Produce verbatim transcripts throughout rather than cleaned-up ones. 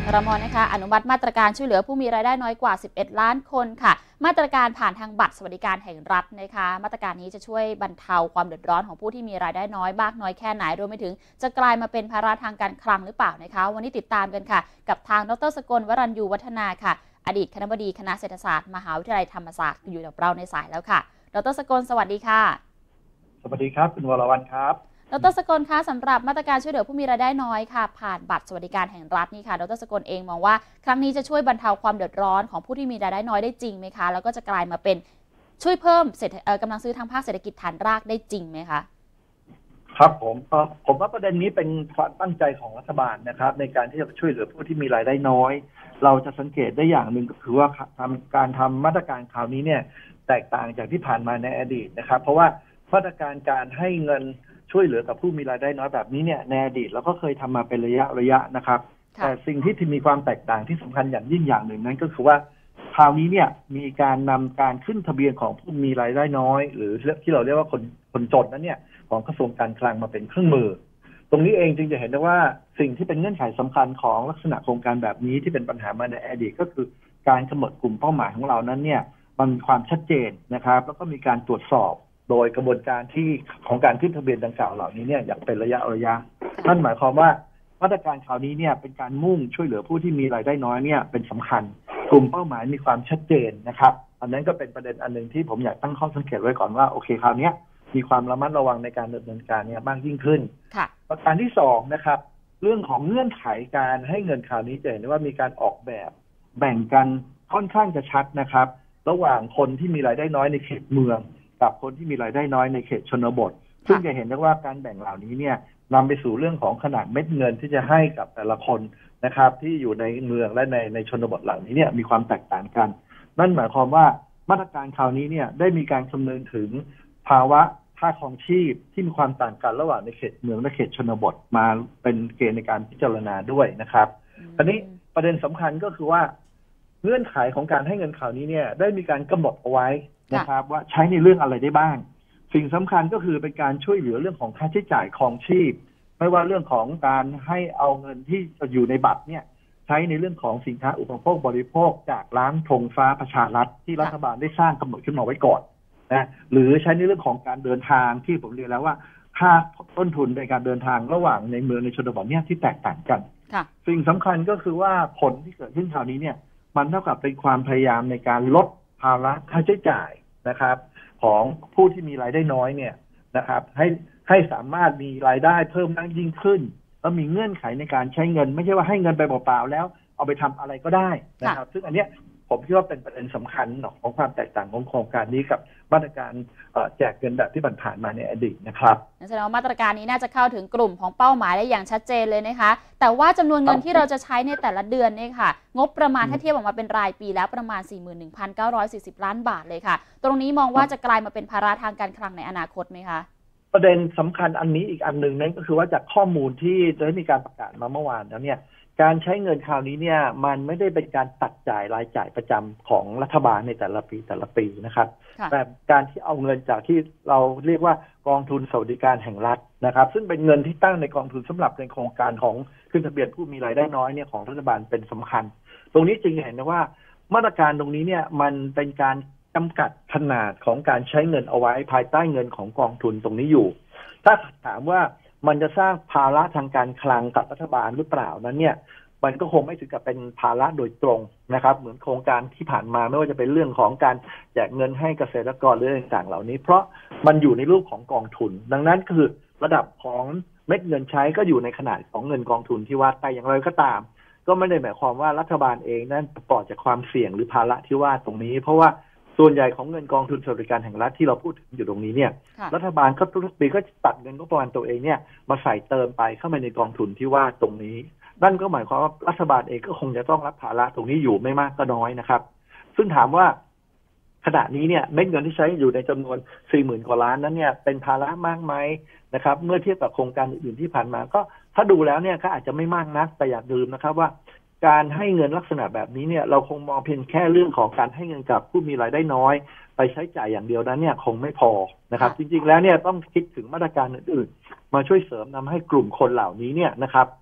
ครม.นะคะอนุมัติมาตรการช่วยเหลือผู้มีรายได้น้อยกว่าสิบเอ็ดล้านคนค่ะมาตรการผ่านทางบัตรสวัสดิการแห่งรัฐนะคะมาตรการนี้จะช่วยบรรเทาความเดือดร้อนของผู้ที่มีรายได้น้อยมากน้อยแค่ไหนรวมไปถึงจะกลายมาเป็นภาระทางการคลังหรือเปล่านะคะวันนี้ติดตามกันค่ะกับทางดร.สกลวรัญยูวัฒนาค่ะอดีตคณบดีคณะเศรษฐศาสตร์มหาวิทยาลัยธรรมศาสตร์อยู่กับเราในสายแล้วค่ะดร.สกลสวัสดีค่ะสวัสดีครับคุณวรวรรณครับดร.สกลคะสำหรับมาตรการช่วยเหลือผู้มีรายได้น้อยค่ะผ่านบัตรสวัสดิการแห่งรัฐนี่ค่ะดร.สกลเองมองว่าครั้งนี้จะช่วยบรรเทาความเดือดร้อนของผู้ที่มีรายได้น้อยได้จริงไหมคะแล้วก็จะกลายมาเป็นช่วยเพิ่มเศรษฐกำลังซื้อทางภาคเศรษฐกิจฐานรากได้จริงไหมคะครับผมผมว่าประเด็นนี้เป็นความตั้งใจของรัฐบาลนะครับในการที่จะช่วยเหลือผู้ที่มีรายได้น้อยเราจะสังเกตได้อย่างหนึ่งก็คือว่าทำการทำมาตรการคราวนี้เนี่ยแตกต่างจากที่ผ่านมาในอดีตนะครับเพราะว่ามาตรการการให้เงินช่วยเหลือกับผู้มีรายได้น้อยแบบนี้เนี่ยในอดีตเราก็เคยทำมาเป็นระยะระยะนะครับแต่สิ่งที่มีความแตกต่างที่สำคัญอย่างยิ่งอย่างหนึ่งนั้นก็คือว่าคราวนี้เนี่ยมีการนำการขึ้นทะเบียนของผู้มีรายได้น้อยหรือที่เราเรียกว่าคนคนจนนั้นเนี่ยของกระทรวงการคลังมาเป็นเครื่องมือตรงนี้เองจึงจะเห็นได้ว่าสิ่งที่เป็นเงื่อนไขสำคัญของลักษณะโครงการแบบนี้ที่เป็นปัญหามาในอดีตก็คือการกำหนดกลุ่มเป้าหมายของเรานั้นเนี่ยมันมีความชัดเจนนะครับแล้วก็มีการตรวจสอบโดยกระบวนการที่ของการขึ้นทะเบียนดังกล่าวเหล่านี้เนี่ยอย่างเป็นระยะระยะนั่นหมายความว่ามาตรการคราวนี้เนี่ยเป็นการมุ่งช่วยเหลือผู้ที่มีรายได้น้อยเนี่ยเป็นสำคัญกลุ่มเป้าหมายมีความชัดเจนนะครับอันนั้นก็เป็นประเด็นอันหนึ่งที่ผมอยากตั้งข้อสังเกตไว้ก่อนว่าโอเคคราวนี้มีความระมัดระวังในการดำเนินการเนี่ยมากยิ่งขึ้นประการที่สองนะครับเรื่องของเงื่อนไขการให้เงินคราวนี้จะเห็นได้ว่ามีการออกแบบแบ่งกันค่อนข้างจะชัดนะครับระหว่างคนที่มีรายได้น้อยในเขตเมืองกับคนที่มีรายได้น้อยในเขตชนบทซึ่งจะเห็นได้ว่าการแบ่งเหล่านี้เนี่ยนำไปสู่เรื่องของขนาดเม็ดเงินที่จะให้กับแต่ละคนนะครับที่อยู่ในเมืองและในในชนบทเหล่านี้เนี่ยมีความแตกต่างกันนั่นหมายความว่ามาตรการคราวนี้เนี่ยได้มีการคำนึงถึงภาวะค่าครองชีพที่มีความต่างกันระหว่างในเขตเมืองและเขตชนบทมาเป็นเกณฑ์ในการพิจารณาด้วยนะครับทีนี้ประเด็นสำคัญก็คือว่าเงื่อนไขของการให้เงินคราวนี้เนี่ยได้มีการกำหนดเอาไว้นะครับว่าใช้ในเรื่องอะไรได้บ้างสิ่งสำคัญก็คือเป็นการช่วยเหลือเรื่องของค่าใช้จ่ายครองชีพไม่ว่าเรื่องของการให้เอาเงินที่อยู่ในบัตรเนี่ยใช้ในเรื่องของสินค้าอุปโภคบริโภคจากร้านธงฟ้าประชารัฐที่รัฐบาลได้สร้างกำหนดขึ้นมาไว้ก่อนนะหรือใช้ในเรื่องของการเดินทางที่ผมเรียนแล้วว่าค่าต้นทุนในการเดินทางระหว่างในเมืองในชนบทเนี่ยที่แตกต่างกันสิ่งสำคัญก็คือว่าผลที่เกิดขึ้นคราวนี้เนี่ยมันเท่ากับเป็นความพยายามในการลดภาระค่าใช้จ่ายนะครับของผู้ที่มีรายได้น้อยเนี่ยนะครับให้ให้สามารถมีรายได้เพิ่มมากยิ่งขึ้นแล้วมีเงื่อนไขในการใช้เงินไม่ใช่ว่าให้เงินไปเปล่าๆแล้วเอาไปทำอะไรก็ได้นะครับซึ่งอันเนี้ยผมคิดว่าเป็นประเด็นสำคัญของความแตกต่างของโครงการนี้กับมาตรการแจกเงินแบบที่ผ่านมาในอดีตนะครับแสดงว่ามาตรการนี้น่าจะเข้าถึงกลุ่มของเป้าหมายได้อย่างชัดเจนเลยนะคะแต่ว่าจำนวนเงินที่เราจะใช้ในแต่ละเดือนนี่ค่ะงบประมาณถ้าเทียบออกมาเป็นรายปีแล้วประมาณ สี่หมื่นหนึ่งพันเก้าร้อยสี่สิบ ล้านบาทเลยค่ะตรงนี้มองว่าจะกลายมาเป็นภาระทางการคลังในอนาคตไหมคะประเด็นสำคัญอันนี้อีกอันหนึ่งนั่นก็คือว่าจากข้อมูลที่ได้มีการประกาศมาเมื่อวานแล้วเนี่ยการใช้เงินคราวนี้เนี่ยมันไม่ได้เป็นการตัดจ่ายรายจ่ายประจำของรัฐบาลในแต่ละปีแต่ละปีนะครับแต่การที่เอาเงินจากที่เราเรียกว่ากองทุนสวัสดิการแห่งรัฐนะครับซึ่งเป็นเงินที่ตั้งในกองทุนสำหรับในโครงการของขึ้นทะเบียนผู้มีรายได้น้อยเนี่ยของรัฐบาลเป็นสำคัญตรงนี้จึงเห็นนะว่ามาตรการตรงนี้เนี่ยมันเป็นการจำกัดขนาดของการใช้เงินเอาไว้ภายใต้เงินของกองทุนตรงนี้อยู่ถ้าถามว่ามันจะสร้างภาระทางการคลังกับรัฐบาลหรือเปล่านั้นเนี่ยมันก็คงไม่ถึงกับเป็นภาระโดยตรงนะครับเหมือนโครงการที่ผ่านมาไม่ว่าจะเป็นเรื่องของการแจกเงินให้เกษตรกรหรืออะไรต่างๆเหล่านี้เพราะมันอยู่ในรูปของกองทุนดังนั้นคือระดับของเม็ดเงินใช้ก็อยู่ในขนาดของเงินกองทุนที่ว่าแต่อย่างไรก็ตามก็ไม่ได้หมายความว่ารัฐบาลเองนั้นปลอดจากความเสี่ยงหรือภาระที่ว่าตรงนี้เพราะว่าส่วนใหญ่ของเงินกองทุนสวัสดิการแห่งรัฐที่เราพูดถึงอยู่ตรงนี้เนี่ยรัฐบาลก็ทุกปีก็ตัดเงินงบประมาณตัวเองเนี่ยมาใส่เติมไปเข้าไปในกองทุนที่ว่าตรงนี้นั่นก็หมายความว่ารัฐบาลเองก็คงจะต้องรับภาระตรงนี้อยู่ไม่มากก็น้อยนะครับซึ่งถามว่าขณะนี้เนี่ยเม็ดเงินที่ใช้อยู่ในจำนวน สี่หมื่น กว่าล้านนั้นเนี่ยเป็นภาระมากไหมนะครับเมื่อเทียบกับโครงการอื่นๆที่ผ่านมาก็ถ้าดูแล้วเนี่ยก็อาจจะไม่มากนักแต่อย่าลืมนะครับว่าการให้เงินลักษณะแบบนี้เนี่ยเราคงมองเพียงแค่เรื่องของการให้เงินกับผู้มีรายได้น้อยไปใช้จ่ายอย่างเดียวนั้นเนี่ยคงไม่พอนะครับจริงๆแล้วเนี่ยต้องคิดถึงมาตรการอื่นๆมาช่วยเสริมนำให้กลุ่มคนเหล่านี้เนี่ยนะครับ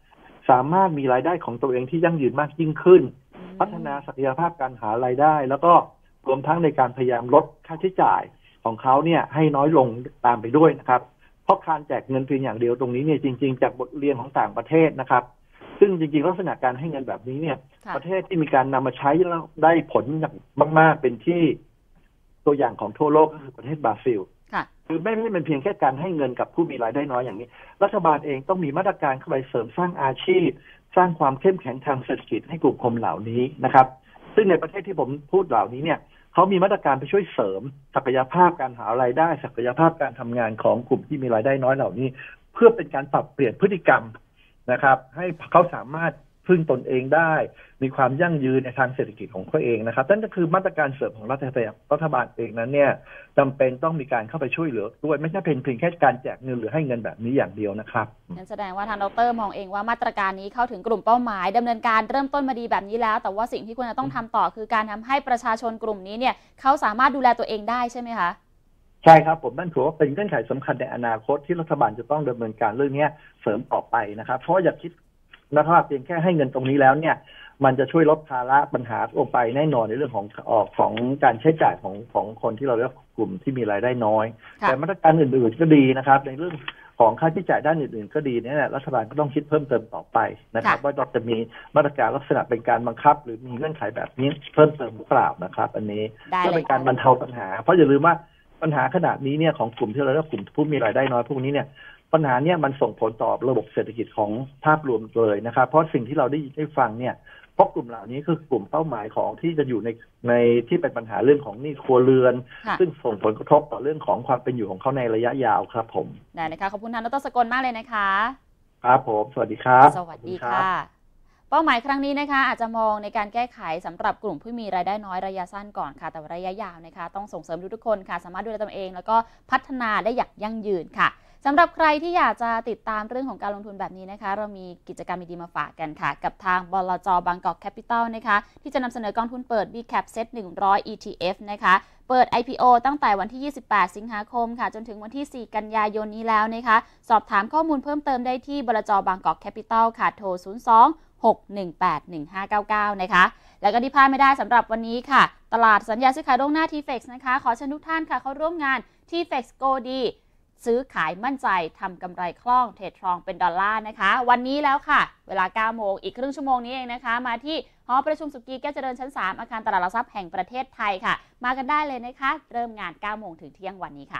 สามารถมีรายได้ของตัวเองที่ยั่งยืนมากยิ่งขึ้นพัฒนาศักยภาพการหารายได้แล้วก็รวมทั้งในการพยายามลดค่าใช้จ่ายของเขาเนี่ยให้น้อยลงตามไปด้วยนะครับเพราะการแจกเงินเพียงอย่างเดียวตรงนี้เนี่ยจริงๆจากบทเรียนของต่างประเทศนะครับซึ่งจริงๆลักษณะการให้เงินแบบนี้เนี่ยประเทศที่มีการนำมาใช้แล้วได้ผลมากๆเป็นที่ตัวอย่างของทั่วโลกก็คือประเทศบราซิลคือไม่ไม่เป็นเพียงแค่การให้เงินกับผู้มีรายได้น้อยอย่างนี้รัฐบาลเองต้องมีมาตรการเข้าไปเสริมสร้างอาชีพสร้างความเข้มแข็งทางเศรษฐกิจให้กลุ่มคนเหล่านี้นะครับซึ่งในประเทศที่ผมพูดเหล่านี้เนี่ยเขามีมาตรการไปช่วยเสริมศักยภาพการหารายได้ศักยภาพการทำงานของกลุ่มที่มีรายได้น้อยเหล่านี้เพื่อเป็นการปรับเปลี่ยนพฤติกรรมนะครับให้เขาสามารถพึ่งตนเองได้มีความยั่งยืนในทางเศรษฐกิจของเขาเองนะครับนั่นก็คือมาตรการเสริมของรัฐบาลรัฐบาลเองนั้นเนี่ยจำเป็นต้องมีการเข้าไปช่วยเหลือด้วยไม่ใช่เพียงแค่การแจกเงินหรือให้เงินแบบนี้อย่างเดียวนะครับนั่นแสดงว่าทางดร.มองเองว่ามาตรการนี้เข้าถึงกลุ่มเป้าหมายดำเนินการเริ่มต้นมาดีแบบนี้แล้วแต่ว่าสิ่งที่ควรจะต้องทำต่อคือการทำให้ประชาชนกลุ่มนี้เนี่ยเขาสามารถดูแลตัวเองได้ใช่ไหมคะใช่ครับผมนั่นถือว่าเป็นเงื่อนไขสำคัญในอนาคตที่รัฐบาลจะต้องดำเนินการเรื่องนี้เสริมต่อไปนะครับเพราะอย่าคิดรัฐบาลเพียงแค่ให้เงินตรงนี้แล้วเนี่ยมันจะช่วยลดภาระปัญหาลงไปแน่นอนในเรื่องของออกของการใช้จ่ายของของคนที่เราเรียกกลุ่มที่มีรายได้น้อยแต่มาตรการอื่นๆก็ดีนะครับในเรื่องของค่าใช้จ่ายด้านอื่นๆก็ดีเนี่ยรัฐบาลก็ต้องคิดเพิ่มเติมต่อไปนะครับว่าเราจะมีมาตรการลักษณะเป็นการบังคับหรือมีเงื่อนไขแบบนี้เพิ่มเติมหรือเปล่านะครับอันนี้เพื่อเป็นการบรรเทาปัญหาเพราะอย่าลืมว่าปัญหาขนาดนี้เนี่ยของกลุ่มที่เราเรียกกลุ่มผู้มีรายได้น้อยพวกนี้เนี่ยปัญหาเนี่ยมันส่งผลต่อระบบเศรษฐกิจของภาพรวมเลยนะครับเพราะสิ่งที่เราได้ได้ฟังเนี่ยเพราะกลุ่มเหล่านี้คือกลุ่มเป้าหมายของที่จะอยู่ในในที่เป็นปัญหาเรื่องของหนี้ครัวเรือนซึ่งส่งผลกระทบต่อเรื่องของความเป็นอยู่ของเขาในระยะยาวครับผมได้เลยค่ะขอบคุณท่านดร.สกลมากเลยนะคะครับผมสวัสดีครับสวัสดีค่ะเป้าหมายครั้งนี้นะคะอาจจะมองในการแก้ไขสำหรับกลุ่มผู้มีรายได้น้อยระยะสั้นก่อนค่ะแต่ระยะยาวนะคะต้องส่งเสริมทุกคนค่ะสามารถดูแลตัวเองแล้วก็พัฒนาได้อย่างยั่งยืนค่ะสำหรับใครที่อยากจะติดตามเรื่องของการลงทุนแบบนี้นะคะเรามีกิจกรรมดีๆมาฝากกันค่ะกับทางบลจ.บางกอกแคปิตอลนะคะที่จะนำเสนอกองทุนเปิด บี แคป Set หนึ่งร้อย อี ที เอฟ นะคะเปิด ไอ พี โอ ตั้งแต่วันที่ยี่สิบแปดสิงหาคมค่ะจนถึงวันที่สี่กันยายนนี้แล้วนะคะสอบถามข้อมูลเพิ่มเติมได้ที่บลจ.บางกอกแคปิตอลค่ะโทรศูนย์ สอง หก หนึ่ง แปด หนึ่ง ห้า เก้า เก้านะคะแล้วก็ที่พลาดไม่ได้สำหรับวันนี้ค่ะตลาดสัญญาซื้อขายล่วงหน้า ที เฟกซ์ นะคะขอเชิญทุกท่านค่ะเข้าร่วมงาน ที เฟกซ์ Go ดีซื้อขายมั่นใจทำกำไรคล่องเทรดทองเป็นดอลลาร์นะคะวันนี้แล้วค่ะเวลาเก้าโมงอีกครึ่งชั่วโมงนี้เองนะคะมาที่หอประชุมสุกี้แก้วเจริญชั้นสามอาคารตลาดหลักทรัพย์แห่งประเทศไทยค่ะมากันได้เลยนะคะเริ่มงานเก้าโมงถึงเที่ยงวันนี้ค่ะ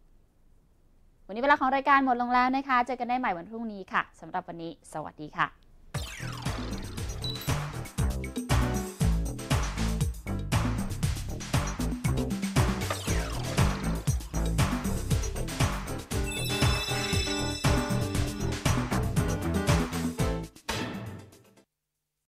วันนี้เวลาของรายการหมดลงแล้วนะคะเจอกันได้ใหม่วันพรุ่งนี้ค่ะสำหรับวันนี้สวัสดีค่ะ